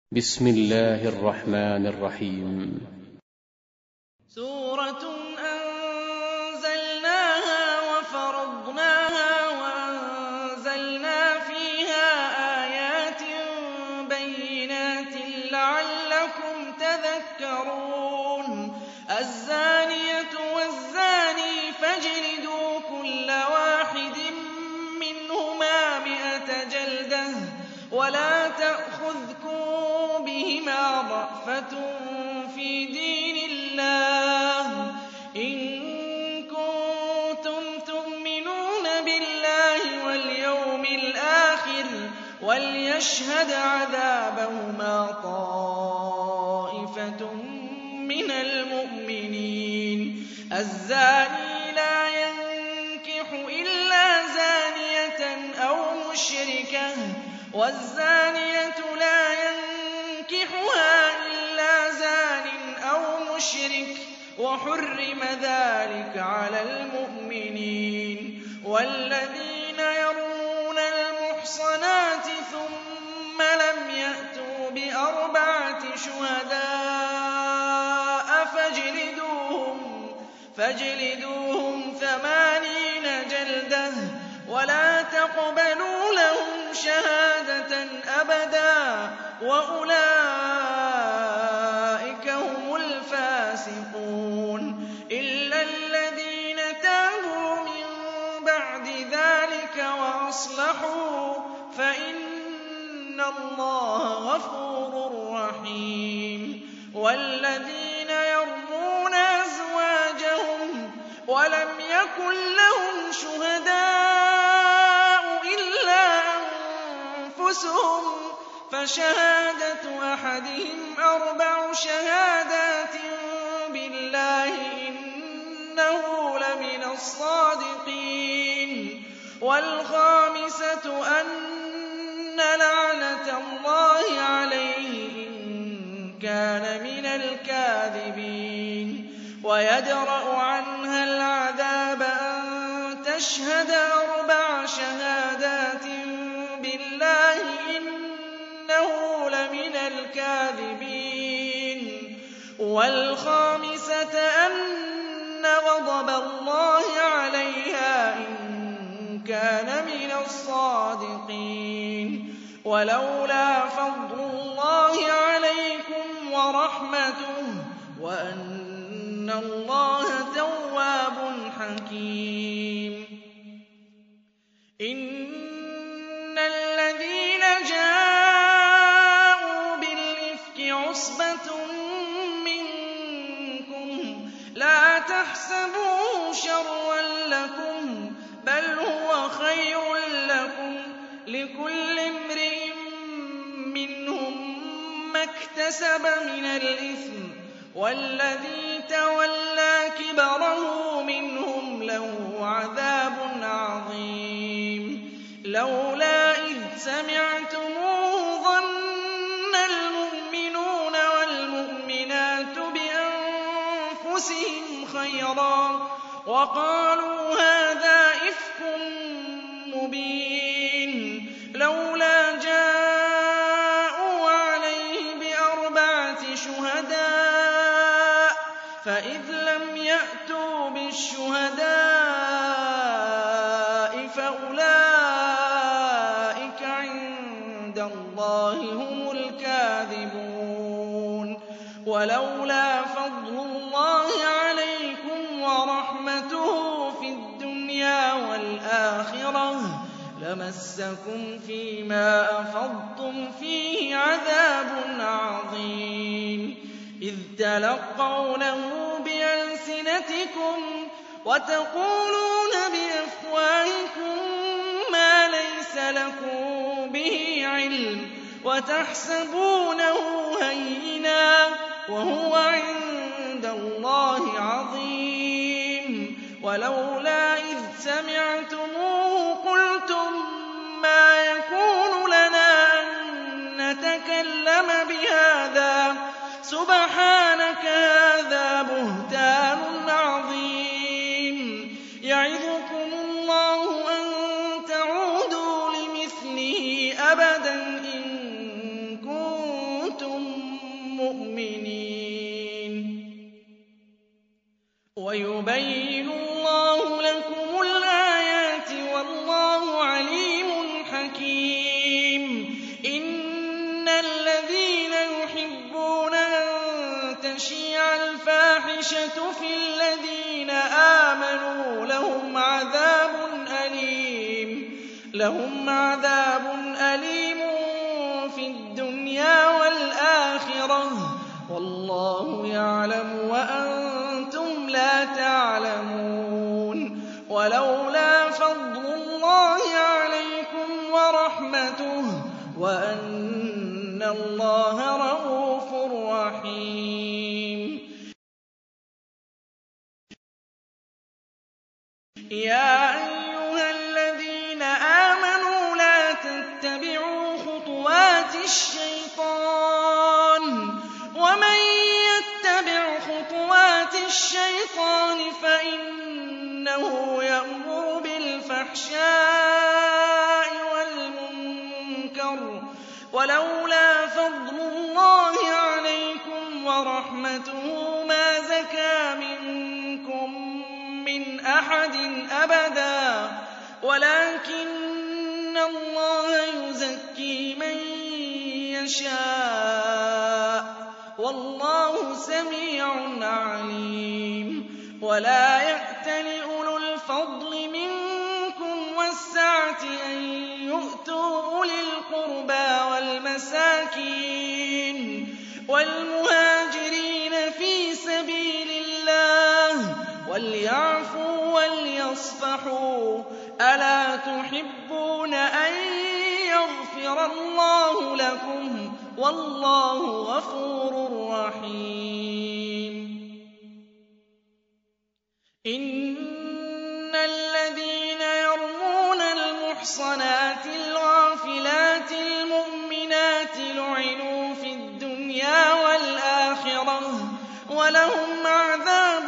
بسم الله الرحمن الرحيم. سورة أنزلناها وفرضناها وأنزلنا فيها آيات بينات لعلكم تذكرون. الزانية والزاني فاجلدوا كل واحد منهما 100 جلدة ولا تأخذكم بهما رأفة في دين الله إن كنتم تؤمنون بالله واليوم الآخر وليشهد عذابهما طائفة من المؤمنين. الزاني لا ينكح إلا زانية أو مشركة والزانية لا ينكحها إلا زان أو مشرك وحرم ذلك على المؤمنين. والذين يرمون المحصنات ثم لم يأتوا ب4 شهداء فاجلدوهم 80 جلدة ولا تقبلوا لهم شهادة أبدا وأولئك هم الفاسقون. إلا الذين تابوا من بعد ذلك وأصلحوا فإن الله غفور رحيم. والذين يرمون أزواجهم ولم يكن لهم شهداء إلا أنفسهم فشهادة أحدهم 4 شهادات بالله إنه لمن الصادقين. والخامسة أن لعنة الله عليه إن كان من الكاذبين. ويدرأ عنها العذاب أن تشهد 4 شهادات بالله إنه لمن الكاذبين. والخامسة أن غضب الله عليها إن كان من الصادقين. ولولا فضل الله عليكم ورحمته وأن الله تواب حكيم. إن الذين جاءوا بالإفك عصبة منكم لا تحسبوه شرا لكم بل هو خير لكم لكل امرئ منهم ما اكتسب من الإثم والذي تولى كبره منهم له عذاب عظيم. لولا إذ سمعتموه ظن المؤمنون والمؤمنات بأنفسهم خيرا وقالوا هذا إفك مبين. لولا جاءوا عليه ب4 شهداء فإذ لم يأتوا بالشهداء فأولئك عند الله هم الكاذبون. ولولا فضل الله عليكم ورحمته في الدنيا والآخرة لمسكم فيما أفضتم فيه عذاب عظيم. إذ تلقونه بألسنتكم وتقولون بأفواهكم ما ليس لكم به علم وتحسبونه هينا وهو عند الله عظيم. ولولا إذ سمعتموه قلتم ما يكون لنا أن نتكلم بهذا سبحانك هذا بهتان عظيم. يعظكم الله أن تعودوا لمثله أبدا إن كنتم يُبَيِّنُ اللَّهُ لَكُمُ الْآيَاتِ وَاللَّهُ عَلِيمٌ حَكِيمٌ إِنَّ الَّذِينَ يُحِبُّونَ أَن تَشِيعَ الْفَاحِشَةُ فِي الَّذِينَ آمَنُوا لَهُمْ عَذَابٌ أَلِيمٌ فِي الدُّنْيَا وَالْآخِرَةِ ۚ وَاللَّهُ يَعْلَمُ وَأَنتُمْ لَا تَعْلَمُونَ وَلَوْلَا فَضْلُ اللَّهِ عَلَيْكُمْ وَرَحْمَتُهُ وَأَنَّ اللَّهَ رَءُوفٌ رَّحِيمٌ يَا أَيُّهَا الَّذِينَ آمَنُوا لَا تَتَّبِعُوا خُطُوَاتِ الشَّيْطَانِ ۚ وَمَن يَتَّبِعْ خُطُوَاتِ الشَّيْطَانِ فَإِنَّهُ يَأْمُرُ بِالْفَحْشَاءِ وَالْمُنكَرِ ۚ وَلَوْلَا فَضْلُ اللَّهِ عَلَيْكُمْ وَرَحْمَتُهُ مَا زَكَىٰ مِنكُم مِّنْ أَحَدٍ أَبَدًا وَلَٰكِنَّ اللَّهَ يُزَكِّي مَن يَشَاءُ ۗ وَاللَّهُ سَمِيعٌ عَلِيمٌ وَلَا يَأْتَلِ أُولُو الْفَضْلِ مِنكُمْ وَالسَّعَةِ أَن يُؤْتُوا أُولِي الْقُرْبَىٰ وَالْمَسَاكِينِ وَالْمُهَاجِرِينَ فِي سَبِيلِ اللَّهِ وَلْيَعْفُوا وَلْيَصْفَحُوا ۗ أَلَا تُحِبُّونَ أَن يَغْفِرَ اللَّهُ لَكُمْ ۗ وَاللَّهُ غَفُورٌ رَّحِيمٌ إِنَّ الَّذِينَ يَرْمُونَ الْمُحْصَنَاتِ الْغَافِلَاتِ الْمُؤْمِنَاتِ لُعِنُوا فِي الدُّنْيَا وَالْآخِرَةِ ۖ وَلَهُمْ عَذَابٌ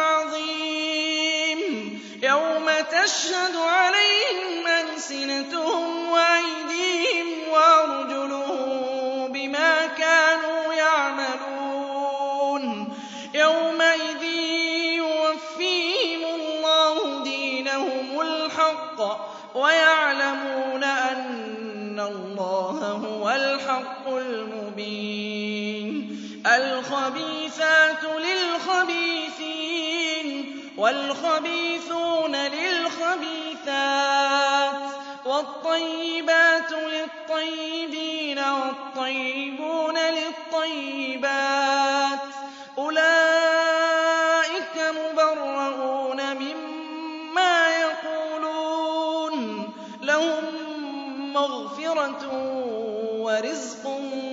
عَظِيمٌ يَوْمَ تَشْهَدُ عَلَيْهِمْ أَلْسِنَتُهُمْ وَأَيْدِيهِمْ وَأَرْجُلُهُم بِمَا كَانُوا يَعْمَلُونَ يَوْمَئِذٍ يُوَفِّيهِمُ اللَّهُ دِينَهُمُ الْحَقَّ وَيَعْلَمُونَ أَنَّ اللَّهَ هُوَ الْحَقُّ الْمُبِينُ الْخَبِيثَاتُ لِلْخَبِيثِينَ وَالْخَبِيثُونَ لِلْخَبِيثَاتِ وَالطَّيِّبَاتُ لِلطَّيِّبِينَ وَالطَّيِّبُونَ لِلطَّيِّبَاتِ ۚ أُولَٰئِكَ مُبَرَّءُونَ مِمَّا يَقُولُونَ ۖ لَهُم مَّغْفِرَةٌ وَرِزْقٌ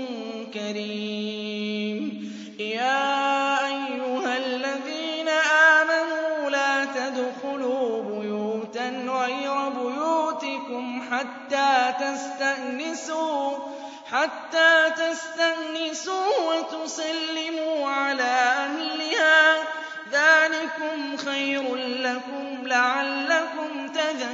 كَرِيمٌ يَا أَيُّهَا الَّذِينَ آمَنُوا لَا تَدْخُلُوا بُيُوتًا غَيْرَ بُيُوتِكُمْ حَتَّىٰ تَسْتَأْنِسُوا وَتُسَلِّمُوا عَلَىٰ أَهْلِهَا ۚ ذَٰلِكُمْ خَيْرٌ لَّكُمْ لَعَلَّكُمْ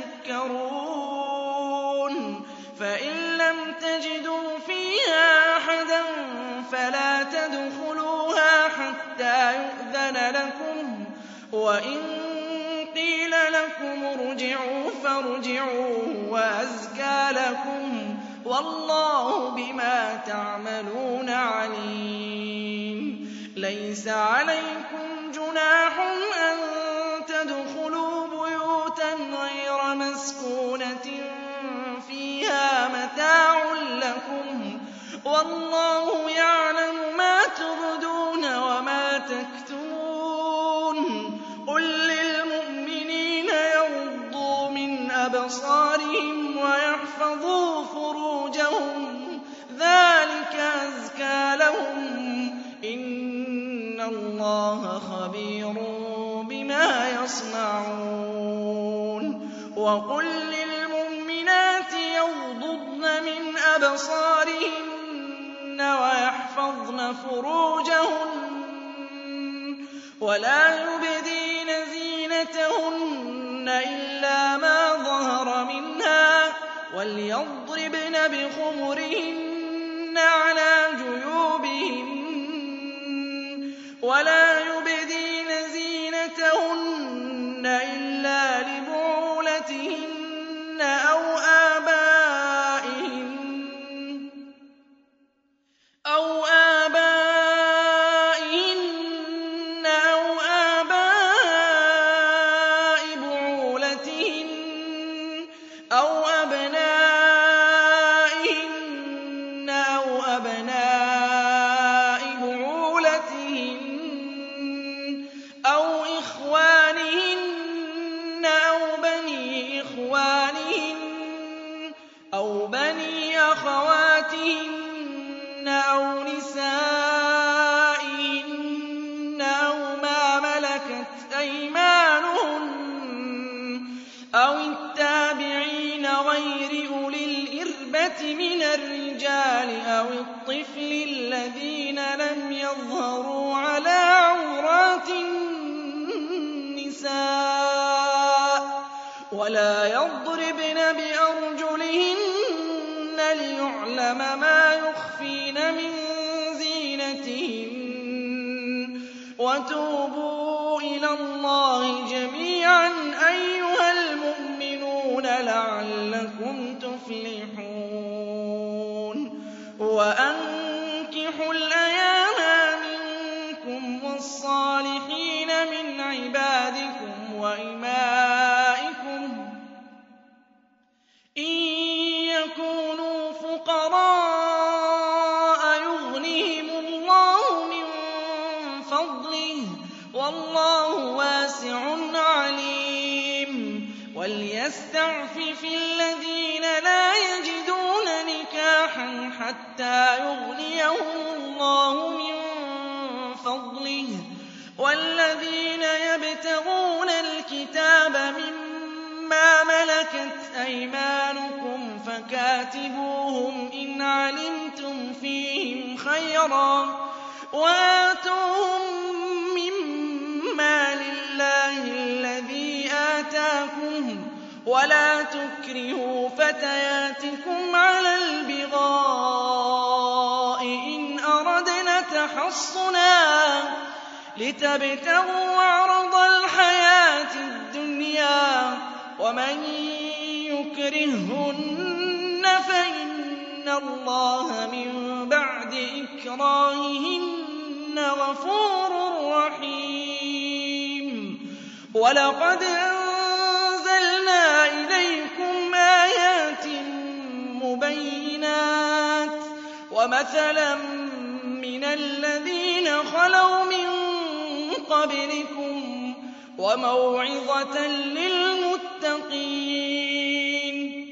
تَذَكَّرُونَ فَإِن لَّمْ تَجِدُوا فِيهَا أَحَدًا فَلَا تَدْخُلُوهَا حَتَّىٰ يُؤْذَنَ لَكُمْ ۖ وَإِن قِيلَ لَكُمُ ارْجِعُوا فَارْجِعُوا هُوَ أَزْكَىٰ لَكُمْ ۚ وَاللَّهُ بِمَا تَعْمَلُونَ عَلِيمٌ لَّيْسَ عَلَيْكُمْ جُنَاحٌ أَن تَدْخُلُوا بُيُوتًا غَيْرَ مَسْكُونَةٍ فِيهَا مَتَاعٌ لَّكُمْ ۚ وَاللَّهُ يَعْلَمُ مَا تُبْدُونَ وَمَا تَكْتُمُونَ قُل لِّلْمُؤْمِنِينَ يَغُضُّوا مِنْ أَبْصَارِهِمْ وَيَحْفَظُوا فُرُوجَهُمْ ۚ ذَٰلِكَ أَزْكَىٰ لَهُمْ ۗ إِنَّ اللَّهَ خَبِيرٌ بِمَا يَصْنَعُونَ وَقُل لِّلْمُؤْمِنَاتِ يَغْضُضْنَ مِنْ أَبْصَارِهِنَّ وَيَحْفَظْنَ فُرُوجَهُنَّ وَلَا يُبْدِينَ زِينَتَهُنَّ إِلَّا مَا ظَهَرَ مِنْهَا ۖ وَلْيَضْرِبْنَ بِخُمُرِهِنَّ عَلَىٰ جُيُوبِهِنَّ وَلَا يُبْدِينَ زِينَتَهُنَّ أبناء بعولتهن أو إخوانهن أو بني إخوانهن أو بني أخواتهن أو نسائهن أو ما ملكت أيمانهن أو التابعين غير أولي الإربة من الرجال أو الطفل الذين لم يظهروا على عورات النساء ولا يضربن بأرجلهن ليعلم ما يخفين من زينتهن وتوبوا إلى الله جميعا أيها المؤمنون لعلكم تفلحون وأنكحوا الأيام منكم والصالحين من عبادكم وإمائكم إن يكونوا فقراء يغنهم الله من فضله والله واسع عليم وليستعفف الذين لا يجدون نكاحا حتى يغنيهم الله من فضله والذين يبتغون الكتاب مما ملكت أيمانكم فكاتبوهم إن علمتم فيهم خيرا وآتوهم مما لله الذي آتاكم ولا تكرهوا فتياتكم على البغاء إن أردنا تحصنا لتبتغوا عرض الحياة الدنيا ومن يكرههن فإن الله من بعد إكراههن غفور رحيم ولقد أنزلنا إليكم آيات مبينات ومثلا من الذين خلوا من قبلكم وموعظة للمتقين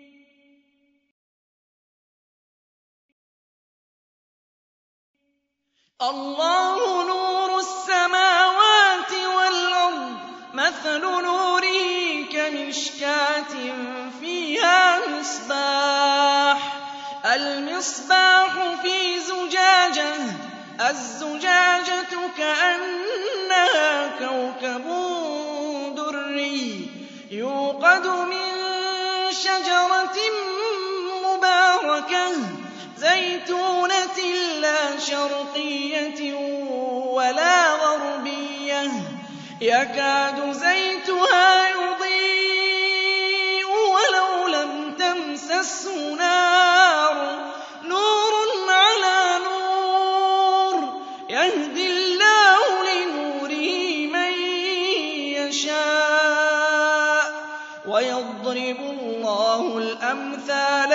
الله نور السماوات والأرض مثل نوره كمشكاة فيها مصباح المصباح في زجاجة الزجاجة كأنها كوكب دري يوقد من شجرة مباركة زيتونة لا شرقية ولا غربية يكاد زيتها يضيء ولو لم تمسسه نار نور على نور يهدي الله لنوره من يشاء ويضرب الله الأمثال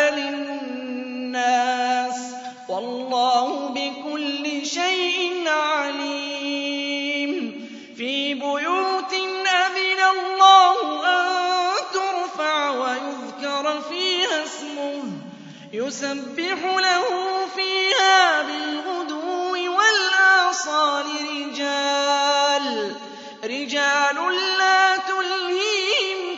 للناس والله بكل شيء عليم في بيوت أذن الله أن ترفع ويذكر فيها اسمه يسبح له فيها بالغدو والآصال رجال لا تلهيهم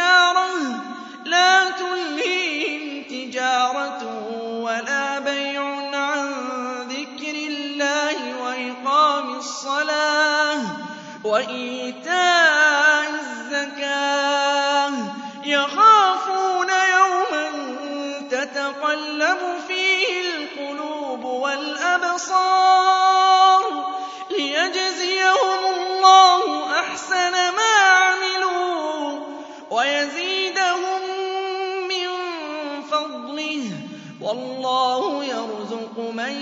تجارة ولا بيع عن ذكر الله وإقام الصلاة وإيتاء الزكاة يخافون يوما تتقلب فيه القلوب والأبصار ليجزيهم الله أحسن ما عملوا ويزيدهم من فضله والله يرزق من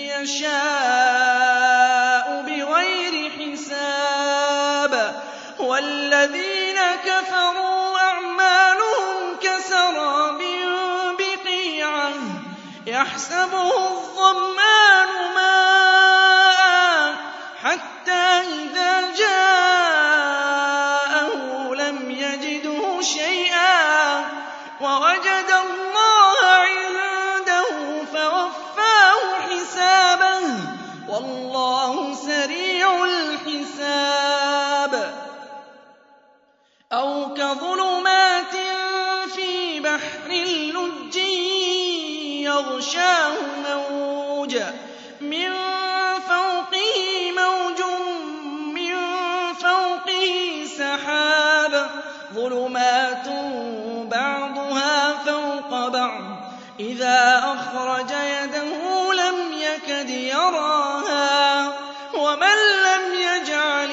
يشاء بغير حساب والذين كفروا أعمالهم كسراب بقيعة يحسبه مِّن فَوْقِهِ مَوْجٌ مِّن فَوْقِهِ سَحَابٌ ظُلُمَاتٌ بَعْضُهَا فَوْقَ بَعْضٍ إِذَا أَخْرَجَ يَدَهُ لَمْ يَكَدْ يَرَاهَا وَمَن لَّمْ يَجْعَلِ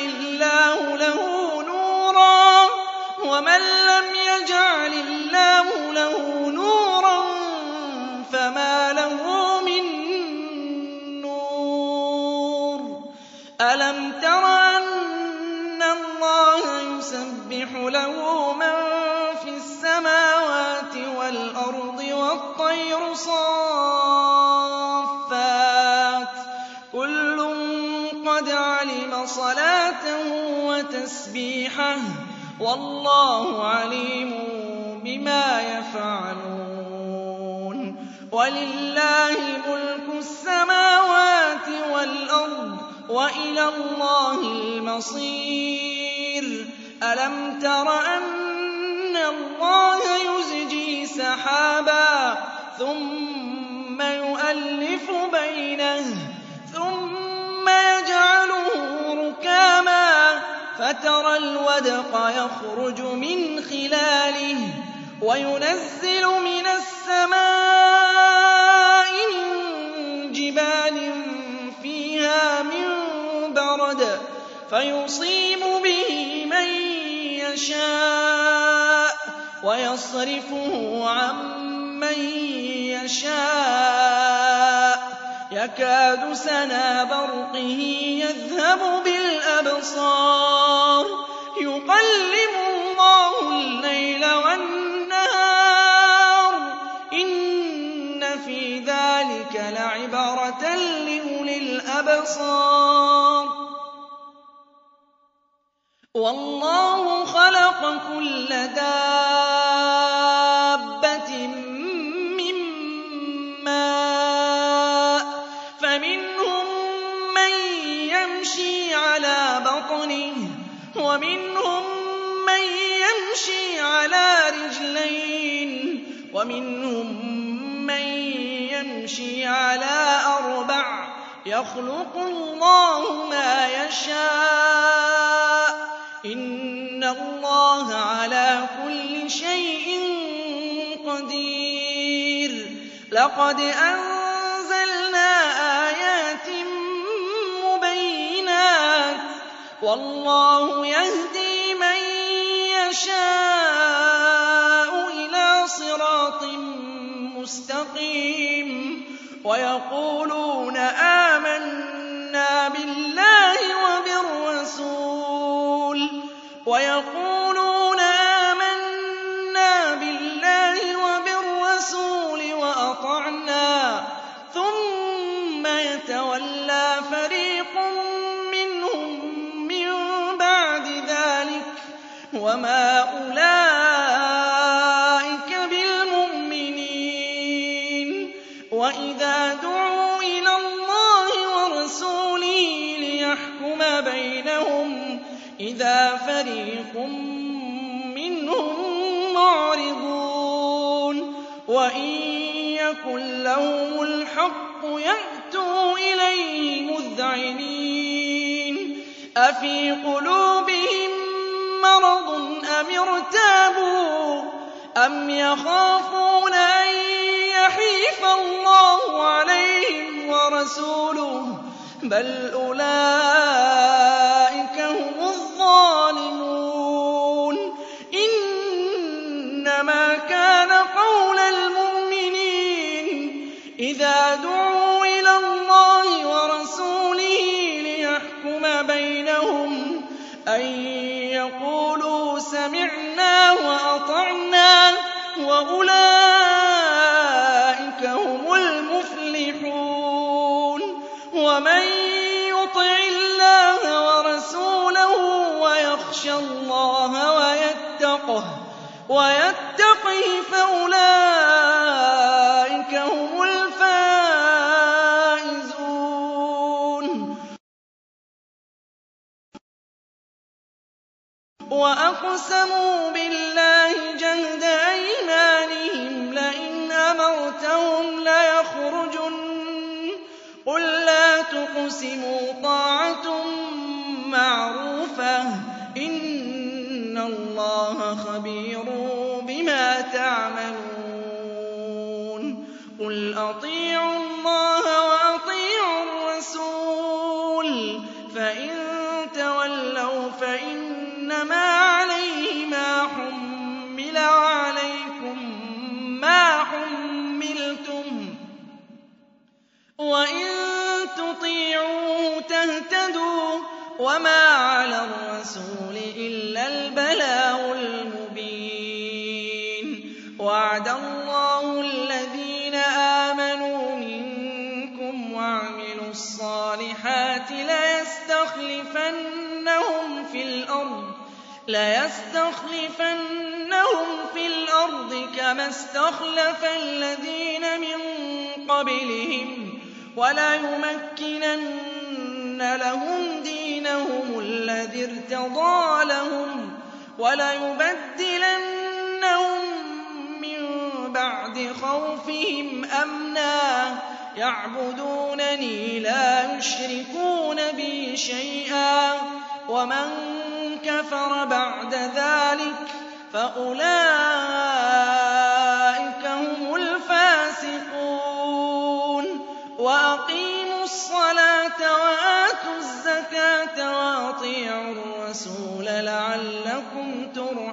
اللَّهُ لَهُ نُورًا فَمَا لَهُ مِن نُّورٍ أَلَمْ تَرَ أَنَّ اللَّهَ يُسَبِّحُ لَهُ مَن فِي السَّمَاوَاتِ وَالْأَرْضِ وَالطَّيْرُ صَافَّاتٍ كُلٌّ قَدْ عَلِمَ صَلَاتَهُ وَتَسْبِيحَهُ وَاللَّهُ عَلِيمٌ بِمَا يَفْعَلُونَ وَلِلَّهِ مُلْكُ السَّمَاوَاتِ وَالْأَرْضِ وَإِلَى اللَّهِ الْمَصِيرُ أَلَمْ تَرَ أَنَّ اللَّهَ يُزْجِي سَحَابًا ثُمَّ يُؤَلِّفُ بَيْنَهُ ثُمَّ يَجْعَلُهُ رُكَامًا فَتَرَى الْوَدْقَ يَخْرُجُ مِنْ خِلَالِهِ وَيُنَزِّلُ مِنَ السَّمَاءِ مِن جِبَالٍ فِيهَا مِن بَرَدٍ فَيُصِيبُ بِهِ مَن يَشَاءُ وَيَصْرِفُهُ عَن مَّن يَشَاءُ يَكَادُ سَنَا بَرْقِهِ يَذْهَبُ بِالْأَبْصَارِ يُقَلِّبُ اللَّهُ اللَّيْلَ وَالنَّهَارَ إِنَّ فِي ذَٰلِكَ لَعِبْرَةً لِّأُولِي الْأَبْصَارِ وَاللَّهُ خَلَقَ كُلَّ دَابَّةٍ مِّن مَّاءٍ فَمِنْهُم مَّن يَمْشِي عَلَىٰ بَطْنِهِ وَمِنْهُم مَّن يَمْشِي عَلَىٰ رِجْلَيْنِ وَمِنْهُم مَّن يَمْشِي عَلَىٰ أَرْبَعٍ يَخْلُقُ اللَّهُ مَا يَشَاءُ إِنَّ اللَّهَ عَلَىٰ كُلِّ شَيْءٍ قَدِيرٌ لَقَدْ أَنزَلْنَا آيَاتٍ مُّبَيِّنَاتٍ وَاللَّهُ يَهْدِي مَن يَشَاءُ إِلَىٰ صِرَاطٍ مُّسْتَقِيمٍ وَيَقُولُونَ آمَنَّا بِاللَّهِ وَبِالرَّسُولِ وَأَطَعْنَا ثُمَّ يَتَوَلَّىٰ فَرِيقٌ مِّنْهُم مِّن بَعْدِ ذَٰلِكَ وَمَا أُولَٰئِكَ بِالْمُؤْمِنِينَ وَإِذَا دُعُوا إِلَى اللَّهِ وَرَسُولِهِ لِيَحْكُمَ بَيْنَهُمْ إِذَا فَرِيقٌ مِّنْهُم مُّعْرِضُونَ وَإِن يَكُن لَّهُمُ الْحَقُّ يَأْتُوا إِلَيْهِ مُذْعِنِينَ أَفِي قُلُوبِهِم مَّرَضٌ أَمِ ارْتَابُوا أَمْ يَخَافُونَ أَن يَحِيفَ اللَّهُ عَلَيْهِمْ وَرَسُولُهُ بَلْ أُولَٰئِكَ هُمُ الظَّالِمُونَ إِنَّمَا كَانَ قَوْلَ الْمُؤْمِنِينَ إِذَا دُعُوا إِلَى اللَّهِ وَرَسُولِهِ لِيَحْكُمَ بَيْنَهُمْ أَن يَقُولُوا سَمِعْنَا وَأَطَعْنَا وَأُولَٰئِكَ هُمُ الْمُفْلِحُونَ وَمَن يُطِعِ اللَّهَ وَرَسُولَهُ وَيَخْشَ اللَّهَ وَيَتَّقْهِ فَأُولَٰئِكَ هُمُ الْفَائِزُونَ وَأَقْسَمُوا بِاللَّهِ جَهْدَ أَيْمَانِهِمْ لَئِنْ أَمَرْتَهُمْ لَيَخْرُجُنَّ تُقْسِمُوا طَاعَةٌ مَّعْرُوفَةٌ ۚ إِنَّ اللَّهَ خَبِيرٌ بِمَا تَعْمَلُونَ قُلْ أَطِيعُوا اللَّهَ وَأَطِيعُوا الرَّسُولَ ۖ فَإِن تَوَلَّوْا فَإِنَّمَا عَلَيْهِ مَا حُمِّلَ وَعَلَيْكُم مَّا حُمِّلْتُمْ ۖ وَإِن تُطِيعُوهُ تَهْتَدُوا ۚ وَمَا عَلَى الرَّسُولِ إِلَّا الْبَلَاغُ الْمُبِينُ وَعَدَ اللَّهُ الَّذِينَ آمَنُوا مِنكُمْ وَعَمِلُوا الصَّالِحَاتِ لَيَسْتَخْلِفَنَّهُمْ فِي الْأَرْضِ كَمَا اسْتَخْلَفَ الَّذِينَ مِن قَبْلِهِمْ وَلَيُمَكِّنَنَّ لَهُمْ دِينَهُمُ الَّذِي ارْتَضَىٰ لَهُمْ وَلَيُبَدِّلَنَّهُم مِّن بَعْدِ خَوْفِهِمْ أَمْنًا يَعْبُدُونَنِي لَا يُشْرِكُونَ بِي شَيْئًا ۚ وَمَن كَفَرَ بَعْدَ ذَٰلِكَ فَأُولَٰئِكَ هُمُ الْفَاسِقُونَ وَأَقِيمُوا الصَّلَاةَ وَآتُوا الزَّكَاةَ وَأَطِيعُوا الرَّسُولَ لَعَلَّكُمْ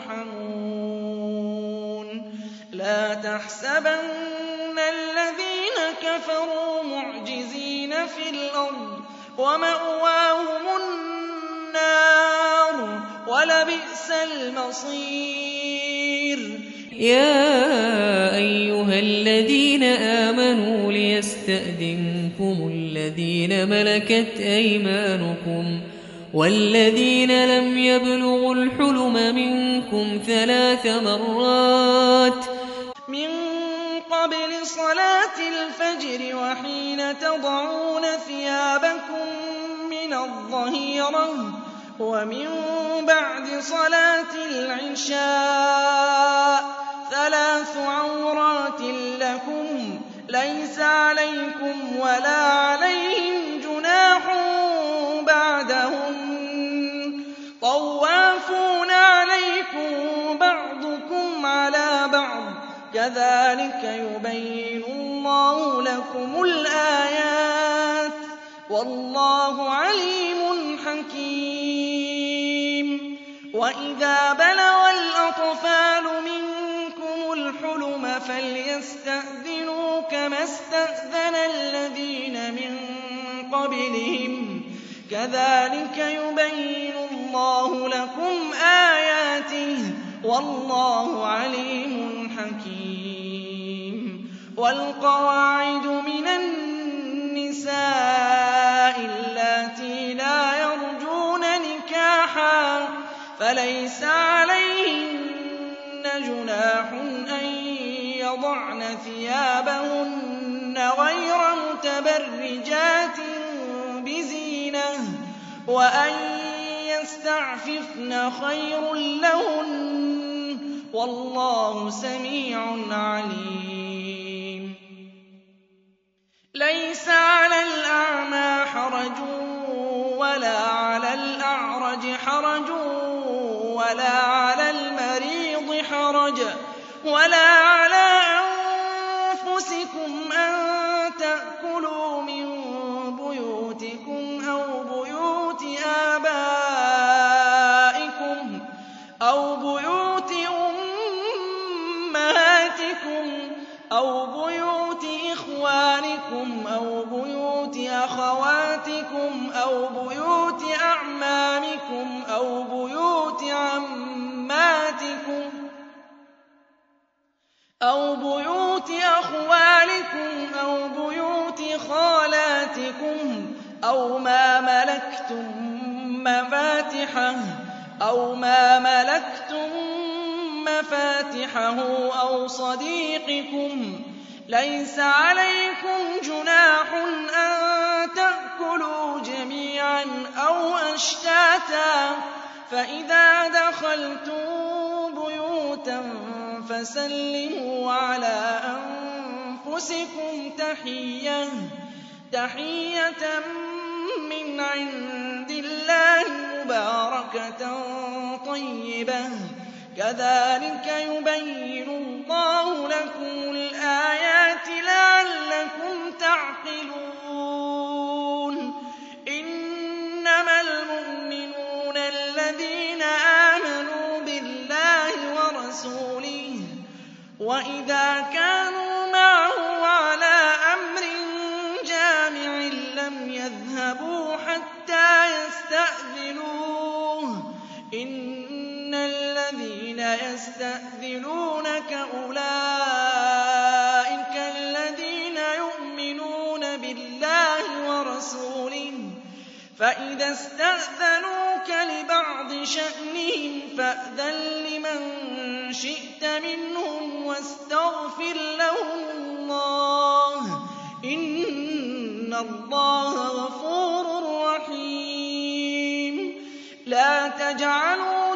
تُرْحَمُونَ لَا تَحْسَبَنَّ الَّذِينَ كَفَرُوا مُعْجِزِينَ فِي الْأَرْضِ ۚ وَمَأْوَاهُمُ النَّارُ ۖ وَلَبِئْسَ الْمَصِيرُ يَا أَيُّهَا الَّذِينَ آمَنُوا لِيَسْتَأْذِنكُمُ الَّذِينَ مَلَكَتْ أَيْمَانُكُمْ وَالَّذِينَ لَمْ يَبْلُغُوا الْحُلُمَ مِنكُمْ 3 مرات مِن قَبْلِ صَلَاةِ الْفَجْرِ وَحِينَ تَضَعُونَ ثِيَابَكُم مِّنَ الظَّهِيرَةِ وَمِن بَعْدِ صَلَاةِ الْعِشَاءِ ۚ 3 عَوْرَاتٍ لَّكُمْ ۚ لَيْسَ عَلَيْكُمْ وَلَا عَلَيْهِمْ جُنَاحٌ بَعْدَهُنَّ ۚ طَوَّافُونَ عَلَيْكُم بَعْضُكُمْ عَلَىٰ بَعْضٍ ۚ كَذَٰلِكَ يُبَيِّنُ اللَّهُ لَكُمُ الْآيَاتِ ۗ وَاللَّهُ عَلِيمٌ حَكِيمٌ وَإِذَا بَلَغَ الْأَطْفَالُ مِنكُمُ الْحُلُمَ فَلْيَسْتَأْذِنُوا كَمَا اسْتَأْذَنَ الَّذِينَ مِن قَبْلِهِمْ ۚ كَذَٰلِكَ يُبَيِّنُ اللَّهُ لَكُمْ آيَاتِهِ ۗ وَاللَّهُ عَلِيمٌ حَكِيمٌ وَالْقَوَاعِدُ مِنَ النِّسَاءِ اللَّاتِي لَا يَرْجُونَ نِكَاحًا فَلَيْسَ عَلَيْهِنَّ جُنَاحٌ أَن يَضَعْنَ ثِيَابَهُنَّ غَيْرَ مُتَبَرِّجَاتٍ بِزِينَةٍ ۖ وَأَن يَسْتَعْفِفْنَ خَيْرٌ لَّهُنَّ ۗ وَاللَّهُ سَمِيعٌ عَلِيمٌ لَيْسَ عَلَى الْأَعْمَىٰ حَرَجٌ وَلَا عَلَى الْأَعْرَجِ حَرَجٌ وَلَا عَلَى الْمَرِيضِ حَرَجٌ وَلَا عَلَىٰ أَنفُسِكُمْ أَن تَأْكُلُوا مِن بُيُوتِكُمْ أَوْ بُيُوتِ آبَائِكُمْ أَوْ بُيُوتِ أُمَّهَاتِكُمْ أَوْ بُيُوتِ إِخْوَانِكُمْ أَوْ بُيُوتِ أَخَوَاتِكُمْ أَوْ بُيُوتِ أَعْمَامِكُمْ أَوْ بُيُوتِ عَمَّاتِكُمْ أَوْ بُيُوتِ أَخْوَالِكُمْ أَوْ بُيُوتِ خَالَاتِكُمْ أَوْ مَا مَلَكْتُم مَّفَاتِحَهُ أَوْ صَدِيقِكُمْ ۚ لَيْسَ عَلَيْكُمْ جُنَاحٌ أَن تَأْكُلُوا جَمِيعًا أَوْ أَشْتَاتًا ۚ فَإِذَا دَخَلْتُم بُيُوتًا فَسَلِّمُوا عَلَىٰ أَنفُسِكُمْ تَحِيَّةً تَحِيَّةً مِّنْ عِندِ اللَّهِ مُبَارَكَةً طَيِّبَةً ۚ كَذَٰلِكَ يُبَيِّنُ اللَّهُ لَكُمُ الْآيَاتِ لَعَلَّكُمْ تَعْقِلُونَ إِنَّمَا الْمُؤْمِنُونَ الَّذِينَ آمَنُوا بِاللَّهِ وَرَسُولِهِ وَإِذَا كَانُوا مَعَهُ عَلَىٰ أَمْرٍ جَامِعٍ لَّمْ يَذْهَبُوا حَتَّىٰ يَسْتَأْذِنُوهُ ۚ إِنَّ الَّذِينَ يَسْتَأْذِنُونَكَ أُولَٰئِكَ الَّذِينَ يُؤْمِنُونَ بِاللَّهِ وَرَسُولِهِ ۚ فَإِذَا استأذنوك لبعض شأنهم فأذن لمن شئت منهم واستغفر لهم الله ۖ إن الله غفور رحيم. لا تجعلوا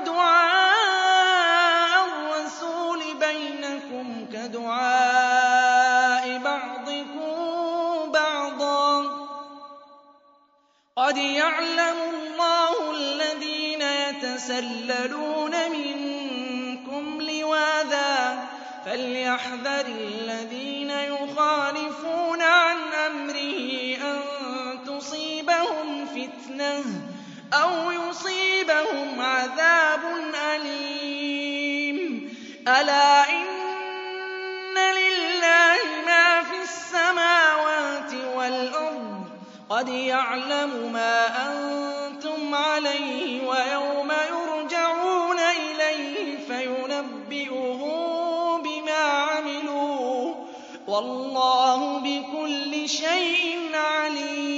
دعاء الرسول بينكم كدعاء بعضكم بعضا ۚ قد يعلم الله الذين يتسللون منكم لواذا فليحذر الذين يخالفون عن أمره أن تصيبهم فتنة أو يصيبهم عذاب أليم. ألا إن لله ما في السماوات والأرض قد يعلم ما أنتم عليه ويوم يرجعون إليه فينبئهم بما عملوا والله بكل شيء عليم.